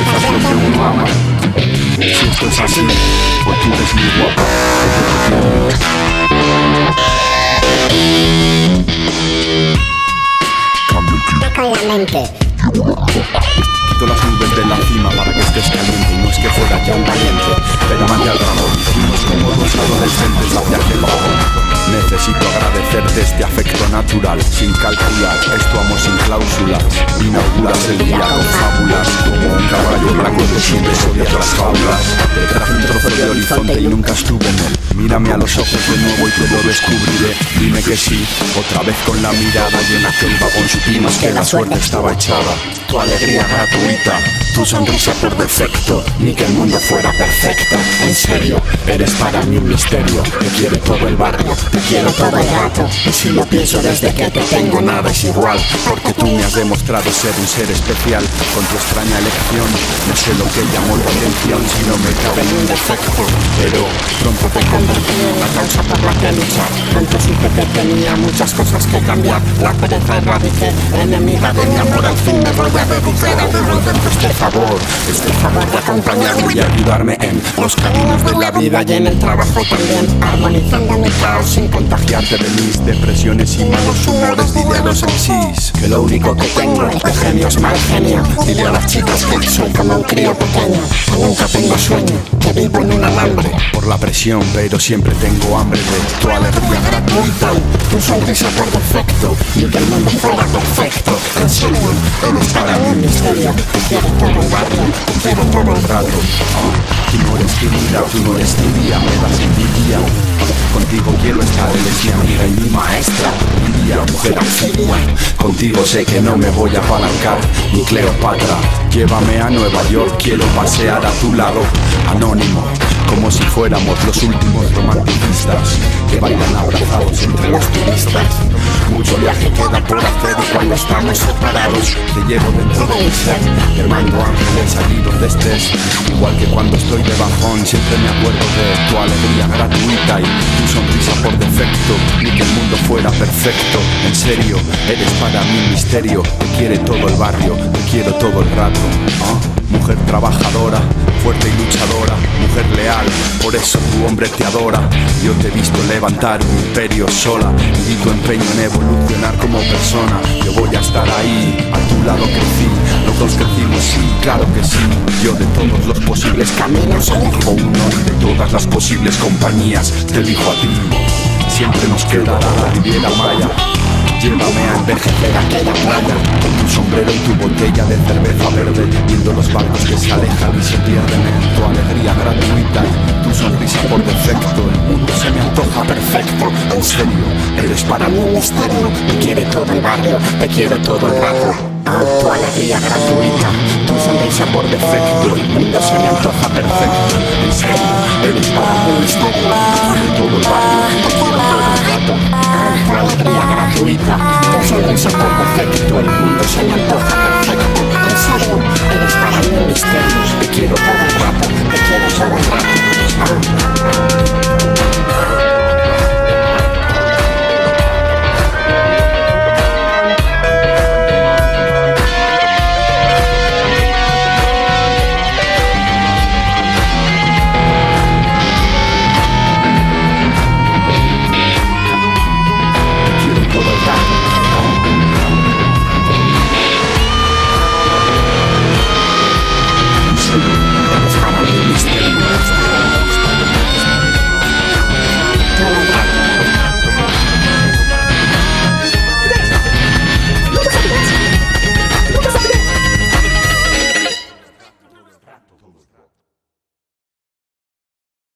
reflejas lo que uno ama. Si esto es así, pues tú eres muy guapa. Cambio el clip. Con la mente. Quito las nubes de la cima para que estés caliente. Y no es que fuera ya un valiente, pero amante al dragón. Hicimos como dos adolescentes hacia aquel vagón. Necesito agradecerte este afecto natural, sin calcular, esto amo sin cláusulas. Inauguras el día con fábulas, como un caballo blanco que siempre odia las jaulas. Te traje un trozo de horizonte y nunca estuve en él. Mírame a los ojos de nuevo y te lo descubriré. Dime que sí, otra vez con la mirada. Y en aquel vagón supimos que la suerte estaba echada. Tu alegría gratuita, tu sonrisa por defecto. Ni que el mundo fuera perfecto. En serio, eres para mí un misterio. Te quiere todo el barrio, te quiero todo el rato. Y si lo pienso desde que te tengo, nada es igual. Porque tú me has demostrado ser un ser especial. Con tu extraña elección, no sé lo que llamó tu atención. Si no me cabe ni un defecto, pero pronto te convertí en la causa por la que luchar. Pronto supe que tenía muchas cosas que cambiar. La pereza erradiqué, enemiga de mi amor. Al fin me voy a dedicar a devolverte este favor de acompañarme y ayudarme en los caminos de la vida y en el trabajo también. Armonizando mi caos sin contagiarte de mis depresiones y malos humores. Dile a los MCs que lo único que tengo de genio es mal genio. Dile a las chicas que soy como un crío pequeño, que nunca tengo sueño, que vivo en un alambre por la presión, pero siempre tengo hambre de tu alegría gratuita y tu sonrisa por defecto. Ni que el mundo fuera perfecto. En serio, eres para mí un misterio. Te quiero todo el barrio, te quiero todo el rato. Tú no eres querida, tú no eres tibia, me das envidia. Contigo quiero estar, eres mi amiga y mi maestra. Lidia, mujer anfibia. Contigo sé que no me voy a apalancar, ni Cleopatra. Llévame a Nueva York, quiero pasear a tu lado. Anónimo, como si fuéramos los últimos romanticistas que bailan abrazados entre los turistas. Mucho viaje queda por hacer y cuando estamos separados te llevo dentro de mi ser. Te mando ángeles allí donde estés. Igual que cuando estoy de bajón siempre me acuerdo de tu alegría gratuita y tu sonrisa por defecto. Ni que el mundo fuera perfecto. En serio, eres para mí un misterio. Te quiere todo el barrio, te quiero todo el rato. Mujer trabajadora, fuerte y luchadora, mujer leal, por eso tu hombre te adora. Yo te he visto levantar un imperio sola y vi tu empeño en evolucionar como persona. Yo voy a estar ahí, a tu lado crecí, los dos crecimos, sí, claro que sí. Yo de todos los posibles caminos elijo uno y de todas las posibles compañías te elijo a ti. Siempre nos quedará la Riviera Maya. Llévame a envejecer aquella playa, con tu sombrero y tu botella de cerveza verde, viendo los barcos que se alejan y se pierden en tu alegría gratuita y tu sonrisa por defecto. El mundo se me antoja perfecto. En serio, eres para mí un misterio. Te quiere todo el barrio, te quiero todo el rato. Tu alegría gratuita, tu sonrisa por defecto. El mundo se me antoja perfecto. En serio, eres para mí un misterio. Te quiero todo el barrio, te quiero todo el rato. Tu alegría gratuita, tu sonrisa por defecto. El mundo se me antoja perfecto. En serio, eres para mí